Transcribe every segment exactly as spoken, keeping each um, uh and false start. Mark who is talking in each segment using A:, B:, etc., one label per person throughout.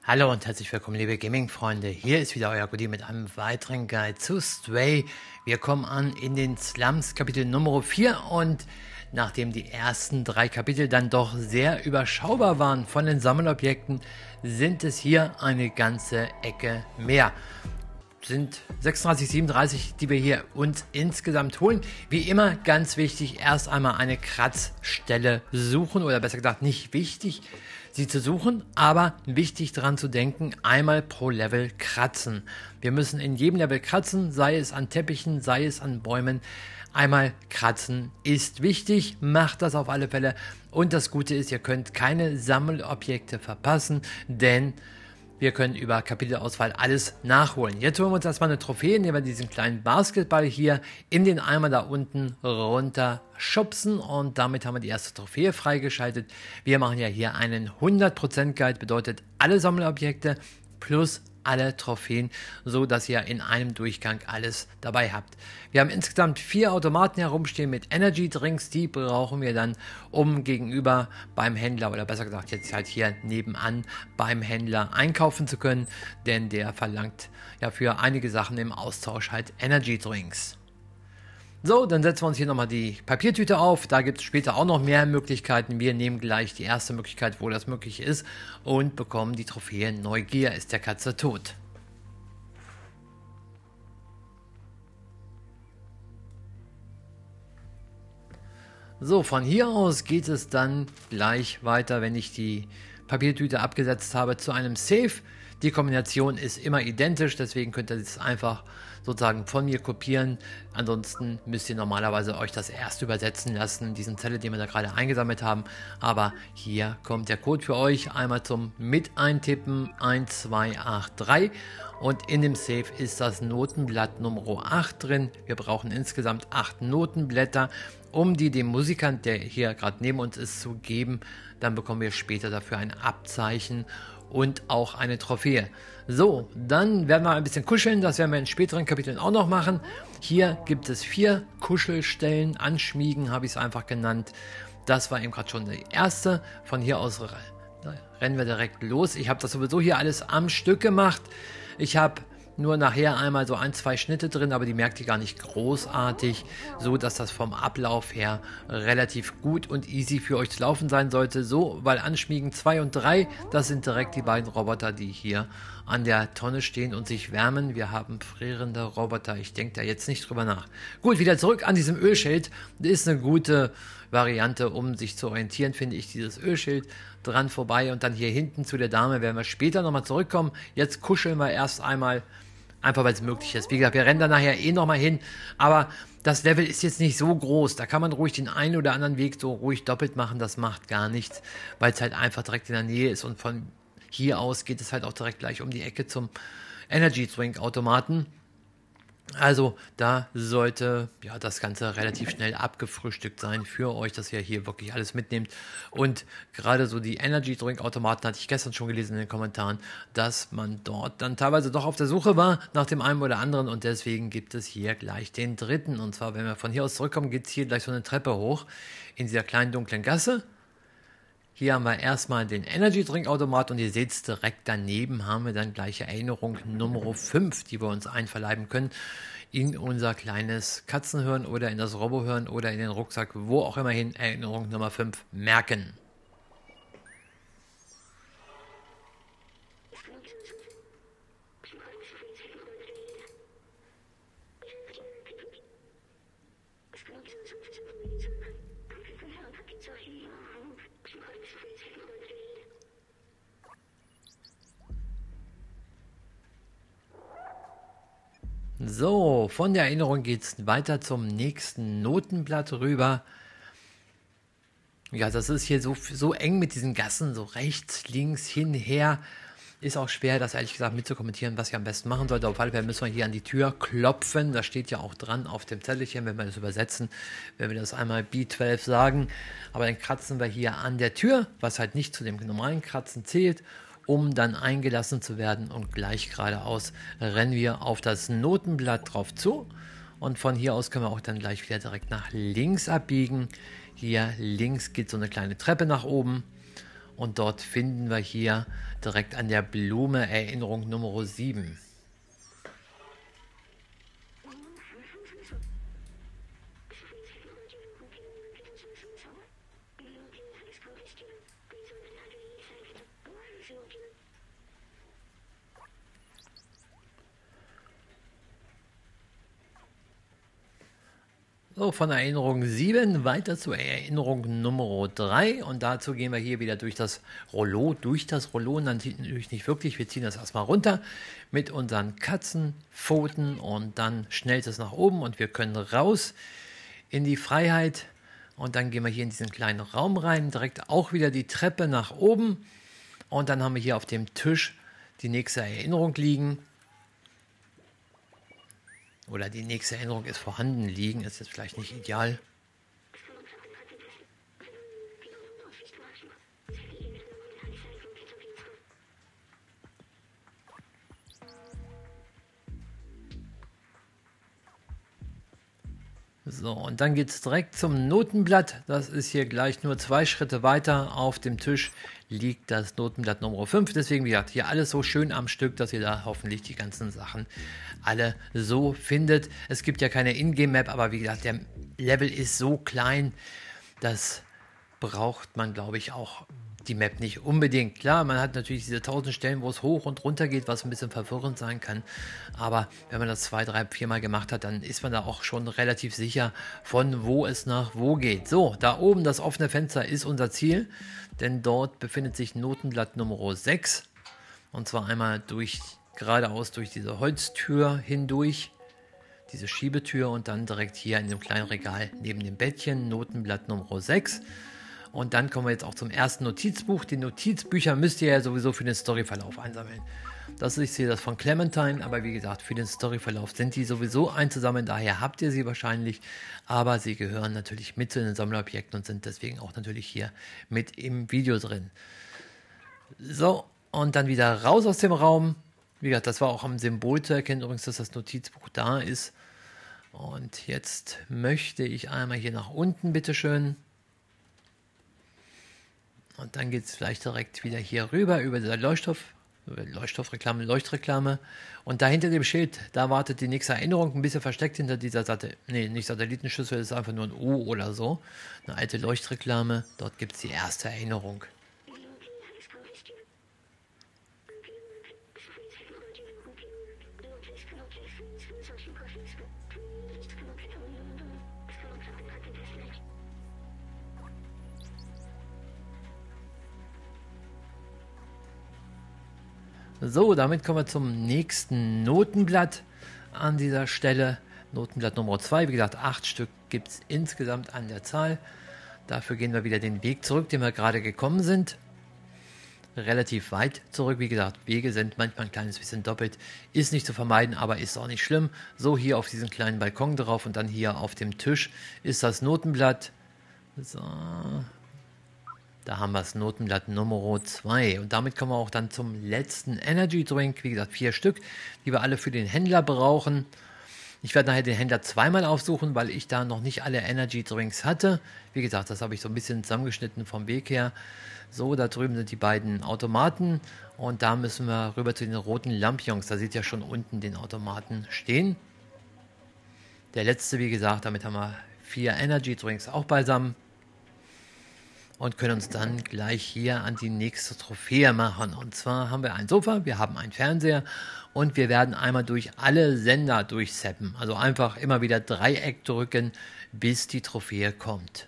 A: Hallo und herzlich willkommen, liebe Gaming-Freunde. Hier ist wieder euer Goodie mit einem weiteren Guide zu Stray. Wir kommen an in den Slums, Kapitel Nummer vier, und nachdem die ersten drei Kapitel dann doch sehr überschaubar waren von den Sammelobjekten, sind es hier eine ganze Ecke mehr. Sind sechsunddreißig, siebenunddreißig, die wir hier uns insgesamt holen. Wie immer ganz wichtig, erst einmal eine Kratzstelle suchen, oder besser gesagt nicht wichtig, sie zu suchen, aber wichtig daran zu denken, einmal pro Level kratzen. Wir müssen in jedem Level kratzen, sei es an Teppichen, sei es an Bäumen. Einmal kratzen ist wichtig, macht das auf alle Fälle. Und das Gute ist, ihr könnt keine Sammelobjekte verpassen, denn wir können über Kapitelauswahl alles nachholen. Jetzt holen wir uns erstmal eine Trophäe, indem wir diesen kleinen Basketball hier in den Eimer da unten runter schubsen, und damit haben wir die erste Trophäe freigeschaltet. Wir machen ja hier einen hundert Prozent Guide, bedeutet alle Sammelobjekte plus alle Trophäen, so dass ihr in einem Durchgang alles dabei habt. Wir haben insgesamt vier Automaten herumstehen mit Energy Drinks, die brauchen wir dann, um gegenüber beim Händler, oder besser gesagt jetzt halt hier nebenan beim Händler einkaufen zu können, denn der verlangt ja für einige Sachen im Austausch halt Energy Drinks. So, dann setzen wir uns hier nochmal die Papiertüte auf. Da gibt es später auch noch mehr Möglichkeiten. Wir nehmen gleich die erste Möglichkeit, wo das möglich ist, und bekommen die Trophäe Neugier ist der Katze tot. So, von hier aus geht es dann gleich weiter, wenn ich die Papiertüte abgesetzt habe, zu einem Safe. Die Kombination ist immer identisch, deswegen könnt ihr das einfach sozusagen von mir kopieren. Ansonsten müsst ihr normalerweise euch das erst übersetzen lassen, diesen Zettel, den wir da gerade eingesammelt haben. Aber hier kommt der Code für euch. Einmal zum Mit eintippen eins zwei acht drei, und in dem Safe ist das Notenblatt Nummer acht drin. Wir brauchen insgesamt acht Notenblätter, um die dem Musikant, der hier gerade neben uns ist, zu geben. Dann bekommen wir später dafür ein Abzeichen und auch eine Trophäe. So, dann werden wir ein bisschen kuscheln, das werden wir in späteren Kapiteln auch noch machen. Hier gibt es vier Kuschelstellen, Anschmiegen habe ich es einfach genannt. Das war eben gerade schon die erste. Von hier aus rennen wir direkt los. Ich habe das sowieso hier alles am Stück gemacht. Ich habe nur nachher einmal so ein, zwei Schnitte drin, aber die merkt ihr gar nicht großartig, so dass das vom Ablauf her relativ gut und easy für euch zu laufen sein sollte. So, weil Anschmiegen zwei und drei, das sind direkt die beiden Roboter, die hier an der Tonne stehen und sich wärmen. Wir haben frierende Roboter, ich denke da jetzt nicht drüber nach. Gut, wieder zurück an diesem Ölschild. Das ist eine gute Variante, um sich zu orientieren, finde ich, dieses Ölschild dran vorbei, und dann hier hinten zu der Dame werden wir später nochmal zurückkommen. Jetzt kuscheln wir erst einmal, einfach weil es möglich ist. Wie gesagt, wir rennen da nachher eh nochmal hin, aber das Level ist jetzt nicht so groß. Da kann man ruhig den einen oder anderen Weg so ruhig doppelt machen, das macht gar nichts, weil es halt einfach direkt in der Nähe ist, und von hier aus geht es halt auch direkt gleich um die Ecke zum Energy Drink Automaten. Also da sollte ja das Ganze relativ schnell abgefrühstückt sein für euch, dass ihr hier wirklich alles mitnehmt. Und gerade so die Energy Drink Automaten hatte ich gestern schon gelesen in den Kommentaren, dass man dort dann teilweise doch auf der Suche war nach dem einen oder anderen, und deswegen gibt es hier gleich den dritten. Und zwar, wenn wir von hier aus zurückkommen, geht es hier gleich so eine Treppe hoch in dieser kleinen dunklen Gasse. Hier haben wir erstmal den Energy Drink Automat, und ihr seht es direkt daneben, haben wir dann gleich Erinnerung Nummer fünf, die wir uns einverleiben können in unser kleines Katzenhirn oder in das Robohirn oder in den Rucksack, wo auch immer hin. Erinnerung Nummer fünf merken. So, von der Erinnerung geht es weiter zum nächsten Notenblatt rüber. Ja, das ist hier so, so eng mit diesen Gassen, so rechts, links, hin, her. Ist auch schwer, das ehrlich gesagt mitzukommentieren, was ich am besten machen sollte. Auf alle Fälle müssen wir hier an die Tür klopfen. Da steht ja auch dran auf dem Zettelchen, wenn wir das übersetzen, wenn wir das einmal B zwölf sagen. Aber dann kratzen wir hier an der Tür, was halt nicht zu dem normalen Kratzen zählt, um dann eingelassen zu werden, und gleich geradeaus rennen wir auf das Notenblatt drauf zu, und von hier aus können wir auch dann gleich wieder direkt nach links abbiegen. Hier links geht so eine kleine Treppe nach oben, Und dort finden wir hier direkt an der Blume Erinnerung Nummer sieben. So, von Erinnerung sieben weiter zur Erinnerung Nummer drei und dazu gehen wir hier wieder durch das Rollo, durch das Rollo und dann natürlich nicht wirklich, wir ziehen das erstmal runter mit unseren Katzenpfoten und dann schnellt es nach oben und wir können raus in die Freiheit und dann gehen wir hier in diesen kleinen Raum rein, direkt auch wieder die Treppe nach oben und dann haben wir hier auf dem Tisch die nächste Erinnerung liegen. Oder die nächste Erinnerung ist vorhanden liegen, ist jetzt vielleicht nicht ideal. So, und dann geht es direkt zum Notenblatt. Das ist hier gleich nur zwei Schritte weiter. Auf dem Tisch liegt das Notenblatt Nummer fünf. Deswegen, wie gesagt, hier alles so schön am Stück, dass ihr da hoffentlich die ganzen Sachen alle so findet. Es gibt ja keine Ingame-Map, aber wie gesagt, der Level ist so klein, das braucht man, glaube ich, auch die Map nicht unbedingt. Klar, man hat natürlich diese tausend Stellen, wo es hoch und runter geht, was ein bisschen verwirrend sein kann. Aber wenn man das zwei, drei, vier Mal gemacht hat, dann ist man da auch schon relativ sicher, von wo es nach wo geht. So, da oben das offene Fenster ist unser Ziel, denn dort befindet sich Notenblatt Nummer sechs. Und zwar einmal durch, geradeaus durch diese Holztür hindurch, diese Schiebetür und dann direkt hier in dem kleinen Regal neben dem Bettchen Notenblatt Nummer sechs. Und dann kommen wir jetzt auch zum ersten Notizbuch. Die Notizbücher müsst ihr ja sowieso für den Storyverlauf einsammeln. Das ist hier das von Clementine, aber wie gesagt, für den Storyverlauf sind die sowieso einzusammeln. Daher habt ihr sie wahrscheinlich, aber sie gehören natürlich mit zu den Sammlerobjekten und sind deswegen auch natürlich hier mit im Video drin. So, und dann wieder raus aus dem Raum. Wie gesagt, das war auch am Symbol zu erkennen, übrigens, dass das Notizbuch da ist. Und jetzt möchte ich einmal hier nach unten, bitteschön. Und dann geht es vielleicht direkt wieder hier rüber über der Leuchtstoff, Leuchtstoffreklame, Leuchtreklame. Und da hinter dem Schild, da wartet die nächste Erinnerung, ein bisschen versteckt hinter dieser Satelliten, nee, nicht Satellitenschüssel, das ist einfach nur ein U oder so. Eine alte Leuchtreklame, dort gibt es die erste Erinnerung. So, damit kommen wir zum nächsten Notenblatt an dieser Stelle. Notenblatt Nummer zwei, wie gesagt, acht Stück gibt es insgesamt an der Zahl. Dafür gehen wir wieder den Weg zurück, den wir gerade gekommen sind. Relativ weit zurück, wie gesagt, Wege sind manchmal ein kleines bisschen doppelt. Ist nicht zu vermeiden, aber ist auch nicht schlimm. So, hier auf diesen kleinen Balkon drauf und dann hier auf dem Tisch ist das Notenblatt. So. Da haben wir das Notenblatt Nummer zwei und damit kommen wir auch dann zum letzten Energy Drink, wie gesagt vier Stück, die wir alle für den Händler brauchen. Ich werde nachher den Händler zweimal aufsuchen, weil ich da noch nicht alle Energy Drinks hatte. Wie gesagt, das habe ich so ein bisschen zusammengeschnitten vom Weg her. So, da drüben sind die beiden Automaten und da müssen wir rüber zu den roten Lampions. Da seht ihr schon unten den Automaten stehen. Der letzte, wie gesagt, damit haben wir vier Energy Drinks auch beisammen. Und können uns dann gleich hier an die nächste Trophäe machen. Und zwar haben wir ein Sofa, wir haben einen Fernseher und wir werden einmal durch alle Sender durchseppen. Also einfach immer wieder Dreieck drücken, bis die Trophäe kommt.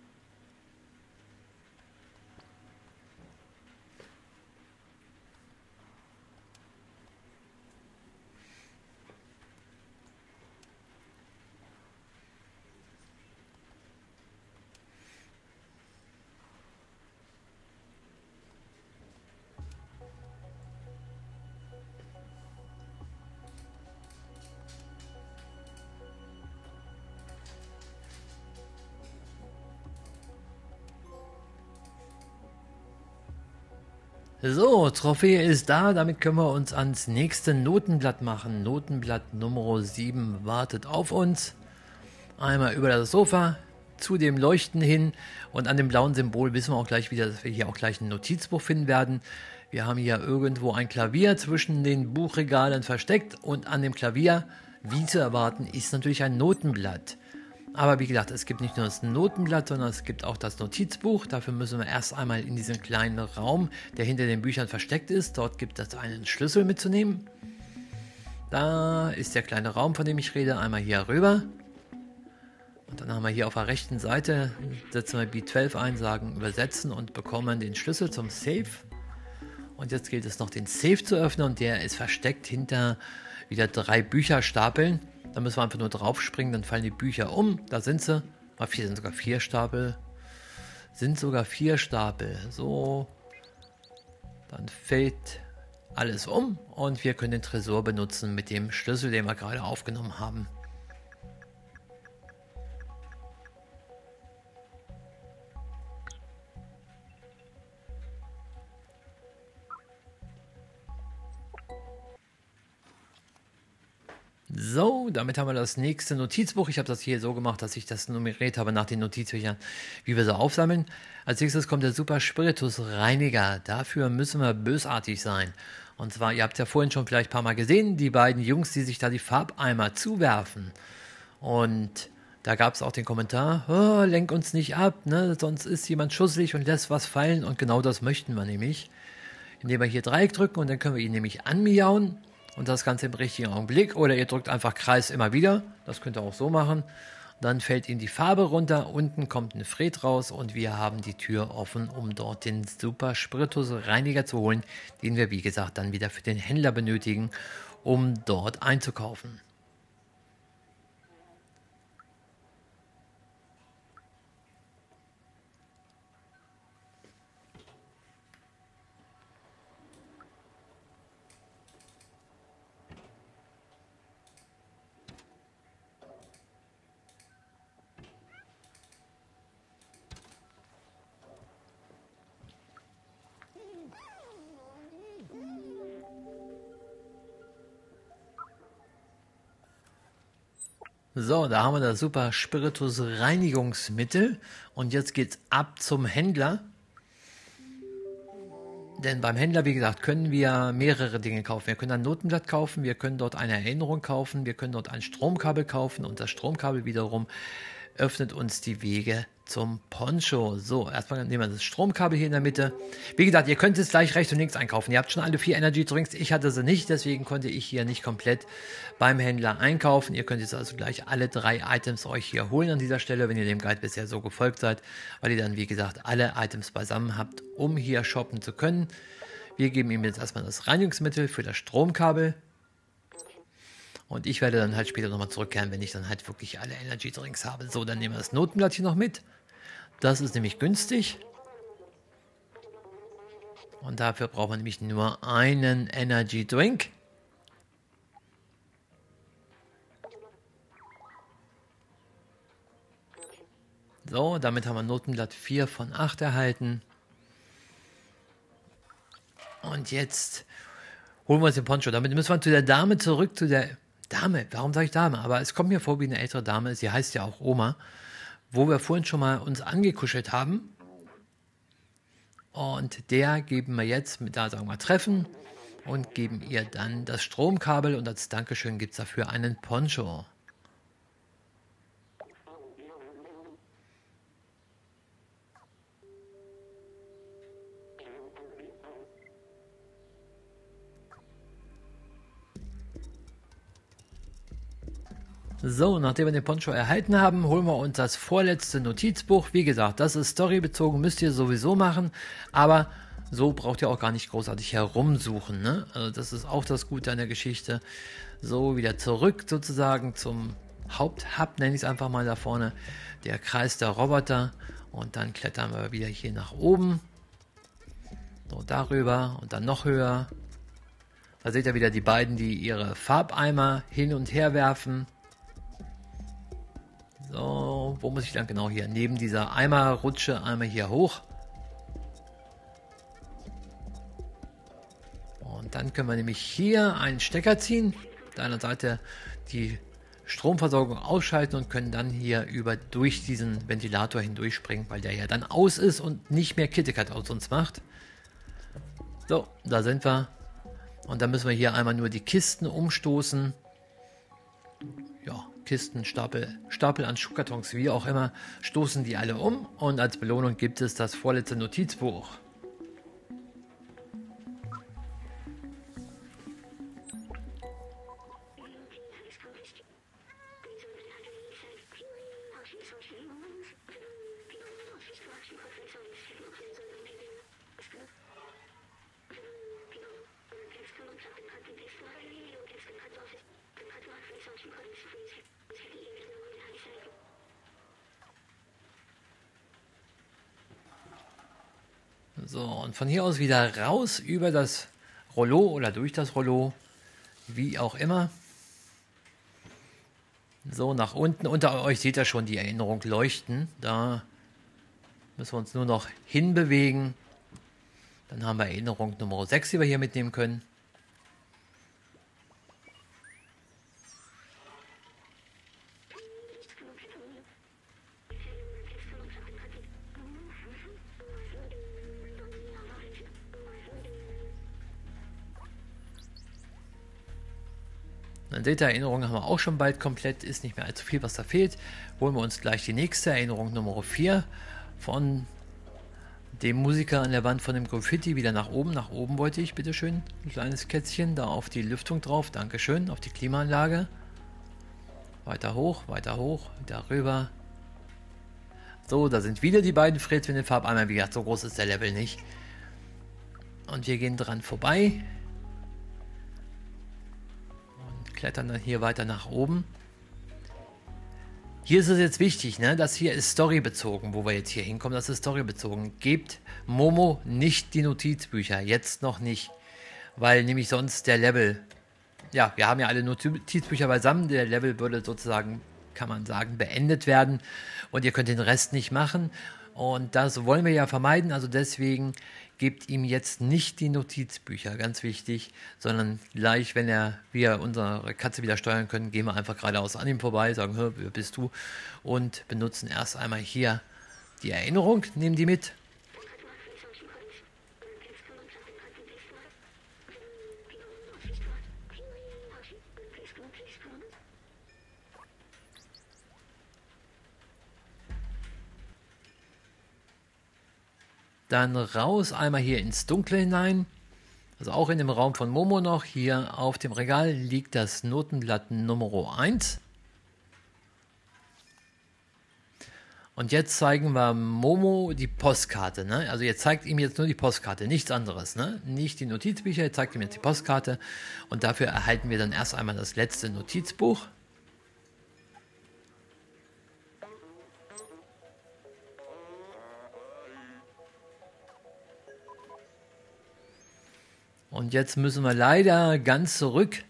A: So, Trophäe ist da, damit können wir uns ans nächste Notenblatt machen. Notenblatt Nummer sieben wartet auf uns. Einmal über das Sofa, zu dem Leuchten hin. Und an dem blauen Symbol wissen wir auch gleich wieder, dass wir hier auch gleich ein Notizbuch finden werden. Wir haben hier irgendwo ein Klavier zwischen den Buchregalen versteckt und an dem Klavier, wie zu erwarten, ist natürlich ein Notenblatt. Aber wie gesagt, es gibt nicht nur das Notenblatt, sondern es gibt auch das Notizbuch. Dafür müssen wir erst einmal in diesen kleinen Raum, der hinter den Büchern versteckt ist. Dort gibt es einen Schlüssel mitzunehmen. Da ist der kleine Raum, von dem ich rede. Einmal hier rüber. Und dann haben wir hier auf der rechten Seite, setzen wir B zwölf ein, sagen übersetzen und bekommen den Schlüssel zum Safe. Und jetzt gilt es noch, den Safe zu öffnen. Und der ist versteckt hinter wieder drei Bücherstapeln. Da müssen wir einfach nur drauf springen, dann fallen die Bücher um. Da sind sie. Ah, vier sind sogar vier Stapel. Sind sogar vier Stapel. So. Dann fällt alles um und wir können den Tresor benutzen mit dem Schlüssel, den wir gerade aufgenommen haben. So, damit haben wir das nächste Notizbuch. Ich habe das hier so gemacht, dass ich das nummeriert habe nach den Notizbüchern, wie wir sie aufsammeln. Als nächstes kommt der Super Spiritus Reiniger. Dafür müssen wir bösartig sein. Und zwar, ihr habt ja vorhin schon vielleicht ein paar Mal gesehen, die beiden Jungs, die sich da die Farbeimer zuwerfen. Und da gab es auch den Kommentar, oh, lenk uns nicht ab, ne? Sonst ist jemand schusselig und lässt was fallen. Und genau das möchten wir nämlich. Indem wir hier Dreieck drücken und dann können wir ihn nämlich anmiauen. Und das Ganze im richtigen Augenblick. Oder ihr drückt einfach Kreis immer wieder. Das könnt ihr auch so machen. Dann fällt ihm die Farbe runter. Unten kommt ein Fred raus. Und wir haben die Tür offen, um dort den Super Spiritus Reiniger zu holen. Den wir, wie gesagt, dann wieder für den Händler benötigen, um dort einzukaufen. So, da haben wir das Super Spiritus Reinigungsmittel und jetzt geht's ab zum Händler. Denn beim Händler, wie gesagt, können wir mehrere Dinge kaufen. Wir können ein Notenblatt kaufen, wir können dort eine Erinnerung kaufen, wir können dort ein Stromkabel kaufen und das Stromkabel wiederum öffnet uns die Wege zum Poncho. So, erstmal nehmen wir das Stromkabel hier in der Mitte. Wie gesagt, ihr könnt es gleich rechts und links einkaufen. Ihr habt schon alle vier Energy Drinks. Ich hatte sie nicht, deswegen konnte ich hier nicht komplett beim Händler einkaufen. Ihr könnt jetzt also gleich alle drei Items euch hier holen an dieser Stelle, wenn ihr dem Guide bisher so gefolgt seid, weil ihr dann, wie gesagt, alle Items beisammen habt, um hier shoppen zu können. Wir geben ihm jetzt erstmal das Reinigungsmittel für das Stromkabel. Und ich werde dann halt später nochmal zurückkehren, wenn ich dann halt wirklich alle Energy Drinks habe. So, dann nehmen wir das Notenblatt hier noch mit. Das ist nämlich günstig. Und dafür braucht man nämlich nur einen Energy Drink. So, damit haben wir Notenblatt vier von acht erhalten. Und jetzt holen wir uns den Poncho. Damit müssen wir zu der Dame zurück, zu der Dame. Warum sage ich Dame? Aber es kommt mir vor wie eine ältere Dame. Sie heißt ja auch Oma. Wo wir vorhin schon mal uns angekuschelt haben. Und der geben wir jetzt, mit da sagen wir treffen. Und geben ihr dann das Stromkabel. Und als Dankeschön gibt es dafür einen Poncho. So, nachdem wir den Poncho erhalten haben, holen wir uns das vorletzte Notizbuch. Wie gesagt, das ist storybezogen, müsst ihr sowieso machen, aber so braucht ihr auch gar nicht großartig herumsuchen, ne? Also das ist auch das Gute an der Geschichte. So, wieder zurück sozusagen zum Haupthub, nenne ich es einfach mal da vorne, der Kreis der Roboter. Und dann klettern wir wieder hier nach oben. So, darüber und dann noch höher. Da seht ihr wieder die beiden, die ihre Farbeimer hin und her werfen. So, wo muss ich dann genau hier? Neben dieser Eimerrutsche einmal hier hoch. Und dann können wir nämlich hier einen Stecker ziehen. Auf der anderen Seite die Stromversorgung ausschalten und können dann hier über durch diesen Ventilator hindurchspringen, weil der ja dann aus ist und nicht mehr KitKat aus uns macht. So, da sind wir. Und dann müssen wir hier einmal nur die Kisten umstoßen. Ja, Kisten, Stapel, Stapel an Schuhkartons, wie auch immer, stoßen die alle um. Und als Belohnung gibt es das vorletzte Notizbuch. So, und von hier aus wieder raus über das Rollo oder durch das Rollo, wie auch immer. So, nach unten. Unter euch seht ihr schon die Erinnerung leuchten. Da müssen wir uns nur noch hinbewegen. Dann haben wir Erinnerung Nummer sechs, die wir hier mitnehmen können. Dann seht ihr, Erinnerung haben wir auch schon bald komplett, ist nicht mehr allzu viel, was da fehlt. Holen wir uns gleich die nächste Erinnerung Nummer vier von dem Musiker an der Wand von dem Graffiti wieder nach oben. Nach oben wollte ich, bitteschön. Ein kleines Kätzchen, da auf die Lüftung drauf, Dankeschön, auf die Klimaanlage. Weiter hoch, weiter hoch, wieder rüber. So, da sind wieder die beiden Freds in den Farbeimer. Wie gesagt, so groß ist der Level nicht. Und wir gehen dran vorbei. Klettern dann hier weiter nach oben. Hier ist es jetzt wichtig, ne? Das hier ist storybezogen, wo wir jetzt hier hinkommen, das ist storybezogen. Gebt Momo nicht die Notizbücher, jetzt noch nicht, weil nämlich sonst der Level, ja, wir haben ja alle Notizbücher beisammen, der Level würde sozusagen, kann man sagen, beendet werden und ihr könnt den Rest nicht machen und das wollen wir ja vermeiden, also deswegen gebt ihm jetzt nicht die Notizbücher, ganz wichtig, sondern gleich, wenn er, wir unsere Katze wieder steuern können, gehen wir einfach geradeaus an ihm vorbei, sagen, wer bist du? Und benutzen erst einmal hier die Erinnerung, nehmen die mit. Dann raus, einmal hier ins Dunkle hinein, also auch in dem Raum von Momo noch. Hier auf dem Regal liegt das Notenblatt Nummer eins. Und jetzt zeigen wir Momo die Postkarte. Ne? Also ihr zeigt ihm jetzt nur die Postkarte, nichts anderes. Ne? Nicht die Notizbücher, ihr zeigt ihm jetzt die Postkarte. Und dafür erhalten wir dann erst einmal das letzte Notizbuch. Und jetzt müssen wir leider ganz zurück.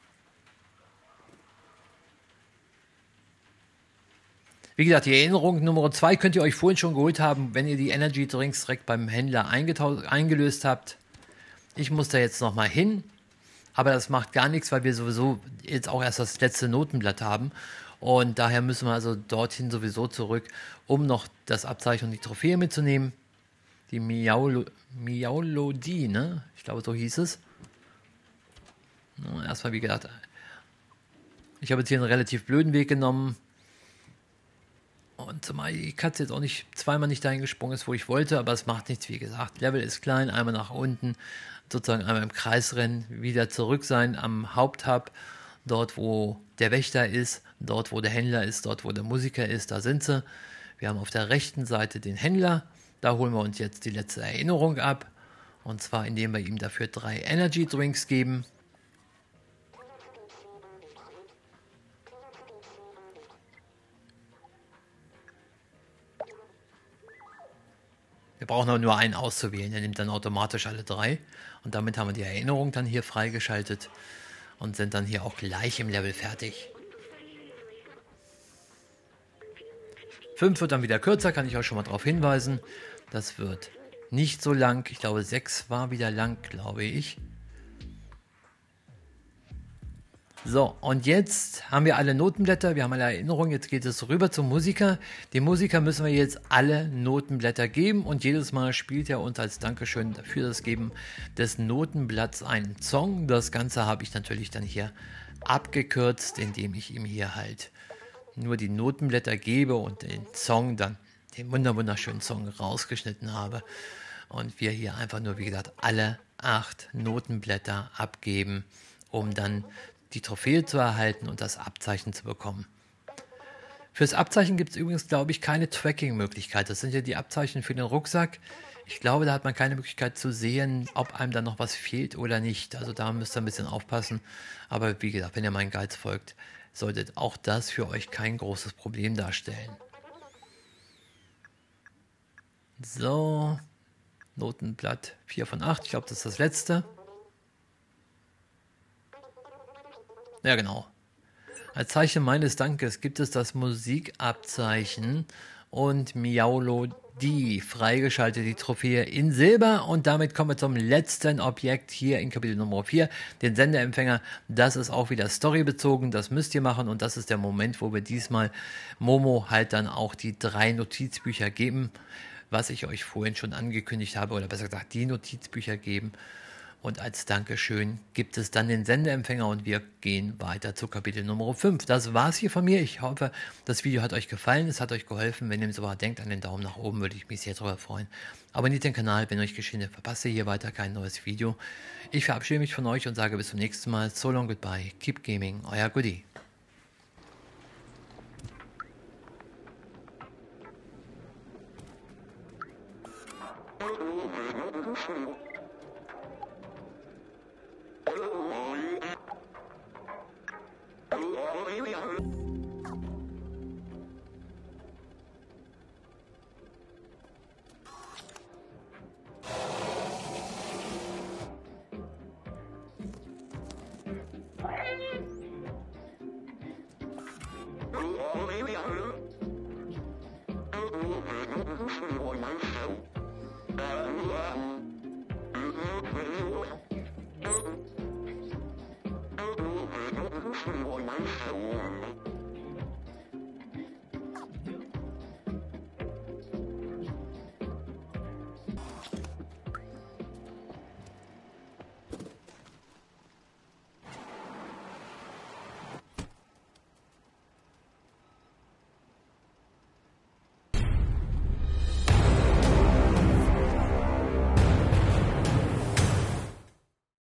A: Wie gesagt, die Erinnerung Nummer zwei könnt ihr euch vorhin schon geholt haben, wenn ihr die Energy Drinks direkt beim Händler eingelöst habt. Ich muss da jetzt nochmal hin, aber das macht gar nichts, weil wir sowieso jetzt auch erst das letzte Notenblatt haben. Und daher müssen wir also dorthin sowieso zurück, um noch das Abzeichen und die Trophäe mitzunehmen. Die Miaulo, Miaulodie, ne? Ich glaube, so hieß es. Ja, erstmal, wie gesagt, ich habe jetzt hier einen relativ blöden Weg genommen. Und zumal die Katze jetzt auch nicht zweimal nicht dahin gesprungen ist, wo ich wollte, aber es macht nichts, wie gesagt. Level ist klein, einmal nach unten, sozusagen einmal im Kreis rennen, wieder zurück sein am Haupthub, dort wo der Wächter ist, dort wo der Händler ist, dort wo der Musiker ist, da sind sie. Wir haben auf der rechten Seite den Händler. Da holen wir uns jetzt die letzte Erinnerung ab. Und zwar indem wir ihm dafür drei Energy Drinks geben. Wir brauchen aber nur einen auszuwählen. Er nimmt dann automatisch alle drei. Und damit haben wir die Erinnerung dann hier freigeschaltet. Und sind dann hier auch gleich im Level fertig. fünf wird dann wieder kürzer, kann ich euch schon mal darauf hinweisen. Das wird nicht so lang. Ich glaube, sechs war wieder lang, glaube ich. So, und jetzt haben wir alle Notenblätter, wir haben alle Erinnerungen, jetzt geht es rüber zum Musiker. Dem Musiker müssen wir jetzt alle Notenblätter geben und jedes Mal spielt er uns als Dankeschön für das Geben des Notenblatts einen Song. Das Ganze habe ich natürlich dann hier abgekürzt, indem ich ihm hier halt nur die Notenblätter gebe und den Song dann, den wunderschönen Song rausgeschnitten habe. Und wir hier einfach nur, wie gesagt, alle acht Notenblätter abgeben, um dann die Trophäe zu erhalten und das Abzeichen zu bekommen. Fürs Abzeichen gibt es übrigens, glaube ich, keine Tracking-Möglichkeit. Das sind ja die Abzeichen für den Rucksack. Ich glaube, da hat man keine Möglichkeit zu sehen, ob einem da noch was fehlt oder nicht. Also da müsst ihr ein bisschen aufpassen. Aber wie gesagt, wenn ihr meinen Guides folgt, sollte auch das für euch kein großes Problem darstellen. So, Notenblatt vier von acht. Ich glaube, das ist das letzte. Ja, genau. Als Zeichen meines Dankes gibt es das Musikabzeichen und Miaulodie, freigeschaltet die Trophäe in Silber. Und damit kommen wir zum letzten Objekt hier in Kapitel Nummer vier, den Sendeempfänger. Das ist auch wieder storybezogen, das müsst ihr machen und das ist der Moment, wo wir diesmal Momo halt dann auch die drei Notizbücher geben, was ich euch vorhin schon angekündigt habe, oder besser gesagt die Notizbücher geben. Und als Dankeschön gibt es dann den Sendeempfänger und wir gehen weiter zu Kapitel Nummer fünf. Das war's hier von mir. Ich hoffe, das Video hat euch gefallen. Es hat euch geholfen. Wenn ihr so war, denkt an den Daumen nach oben, würde ich mich sehr darüber freuen. Abonniert den Kanal, wenn euch geschehen ist. Verpasst ihr hier weiter kein neues Video. Ich verabschiede mich von euch und sage bis zum nächsten Mal. So long, goodbye. Keep gaming. Euer Goodie.
B: Oh, my God.